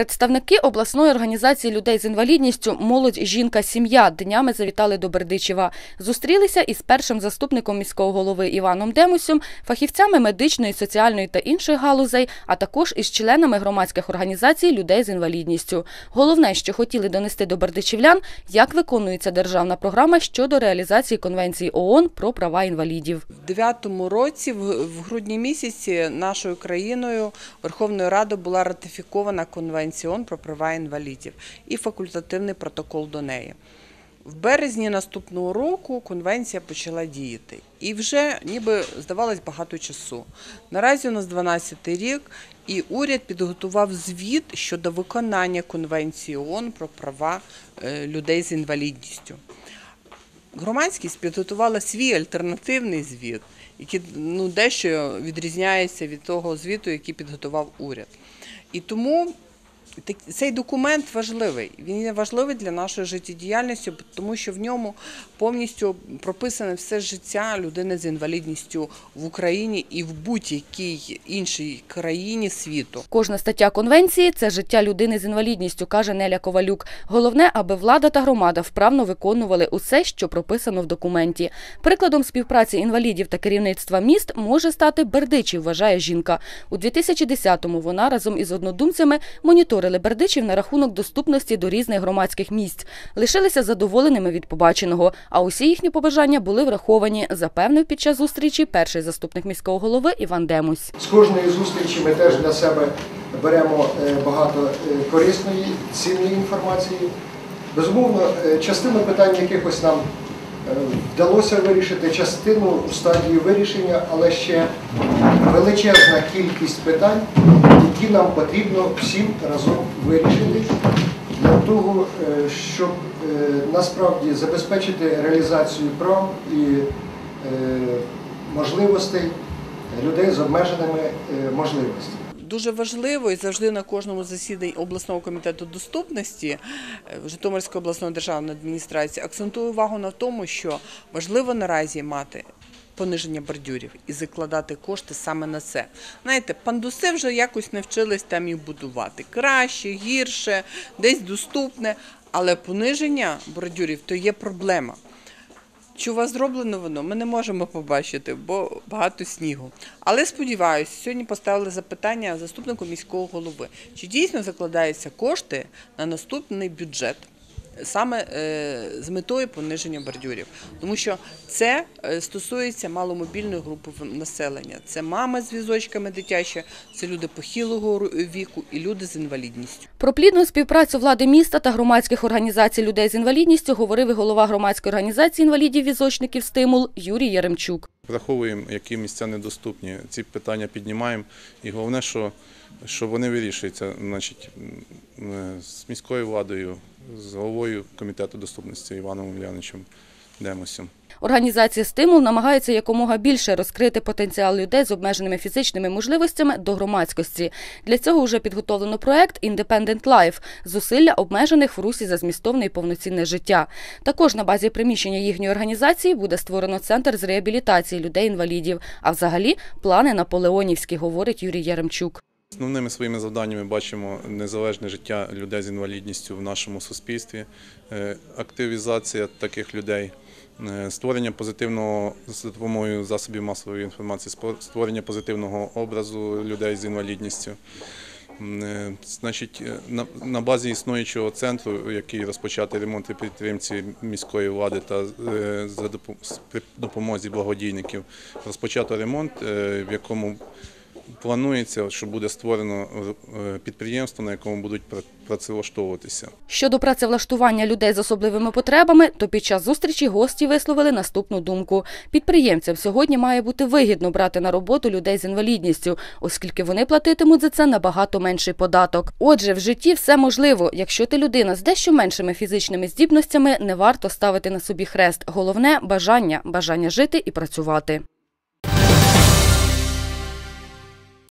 Представники обласної організації людей з інвалідністю «Молодь, жінка, сім'я» днями завітали до Бердичева. Зустрілися із першим заступником міського голови Іваном Демусем, фахівцями медичної, соціальної та інших галузей, а також із членами громадських організацій людей з інвалідністю. Головне, що хотіли донести до бердичівлян, як виконується державна програма щодо реалізації Конвенції ООН про права інвалідів. У 2009 році, в грудні місяці, нашою країною Верховною Радою була ратифікована Конвенція ООН про права інвалідів і факультативний протокол до неї. В березні наступного року конвенція почала діяти. І вже ніби здавалось багато часу. Наразі у нас 12-й рік, і уряд підготував звіт щодо виконання Конвенції ООН про права людей з інвалідністю. Громадськість підготувала свій альтернативний звіт, який дещо відрізняється від того звіту, який підготував уряд. І тому цей документ важливий. Він є важливий для нашої життєдіяльності, тому що в ньому повністю прописане все життя людини з інвалідністю в Україні і в будь-якій іншій країні світу. Кожна стаття конвенції – це життя людини з інвалідністю, каже Неля Ковалюк. Головне, аби влада та громада вправно виконували усе, що прописано в документі. Прикладом співпраці інвалідів та керівництва міст може стати Бердичів, вважає жінка. У 2010-му вона разом із однодумцями моніторила Бердичів на рахунок доступності до різних громадських місць. Лишилися задоволеними від побаченого, а усі їхні побажання були враховані, запевнив під час зустрічі перший заступник міського голови Іван Демусь. З кожної зустрічі ми теж для себе беремо багато корисної, цінної інформації. Безумовно, частину питань якихось нам вдалося вирішити, частину в стадії вирішення, але ще величезна кількість питань, які нам потрібно всім разом вирішити для того, щоб насправді забезпечити реалізацію прав і можливостей людей з обмеженими можливостями. Дуже важливо і завжди на кожному засіданні обласного комітету доступності Житомирської обласної державної адміністрації акцентує увагу на тому, що важливо наразі мати пониження бордюрів і закладати кошти саме на це. Знаєте, пандуси вже якось навчились там їх будувати. Краще, гірше, десь доступне, але пониження бордюрів – то є проблема. Чи у вас зроблено воно, ми не можемо побачити, бо багато снігу. Але сподіваюся, сьогодні поставили запитання заступнику міського голови, чи дійсно закладаються кошти на наступний бюджет саме з метою пониження бордюрів. Тому що це стосується маломобільної групи населення. Це мами з візочками дитячі, це люди похилого віку і люди з інвалідністю. Про плідну співпрацю влади міста та громадських організацій людей з інвалідністю говорив і голова громадської організації інвалідів-візочників «Стимул» Юрій Яремчук. Враховуємо, які місця недоступні, ці питання піднімаємо. І головне, що вони вирішуються з міською владою, з головою комітету доступності Іваном Ульяновичем Демусем. Організація «Стимул» намагається якомога більше розкрити потенціал людей з обмеженими фізичними можливостями до громадськості. Для цього вже підготовлено проект «Independent Life» – зусилля обмежених в русі за змістовне і повноцінне життя. Також на базі приміщення їхньої організації буде створено центр з реабілітації людей-інвалідів. А взагалі плани наполеонівські, говорить Юрій Яремчук. Основними своїми завданнями бачимо незалежне життя людей з інвалідністю в нашому суспільстві, активізація таких людей, створення позитивного, за допомогою засобів масової інформації, створення позитивного образу людей з інвалідністю. Значить, на базі існуючого центру, який розпочатий ремонт і підтримці міської влади та при допомозі благодійників, розпочато ремонт, в якому планується, що буде створено підприємство, на якому будуть працевлаштовуватися. Щодо працевлаштування людей з особливими потребами, то під час зустрічі гості висловили наступну думку. Підприємцям сьогодні має бути вигідно брати на роботу людей з інвалідністю, оскільки вони платитимуть за це набагато менший податок. Отже, в житті все можливо. Якщо ти людина з дещо меншими фізичними здібностями, не варто ставити на собі хрест. Головне – бажання жити і працювати.